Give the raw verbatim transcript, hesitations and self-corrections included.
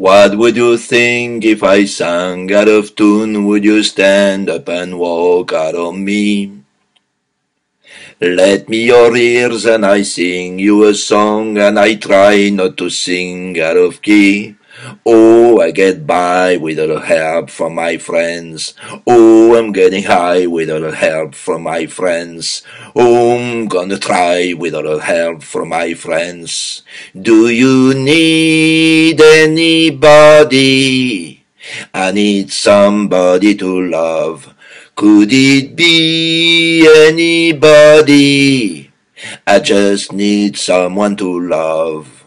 What would you think if I sang out of tune? Would you stand up and walk out on me? Let me your ears and I sing you a song, and I try not to sing out of key. Oh, I get by with a little help from my friends. Oh, I'm getting high with a little help from my friends. Oh, I'm gonna try with a little help from my friends. Do you need anybody? I need somebody to love. Could it be anybody? I just need someone to love.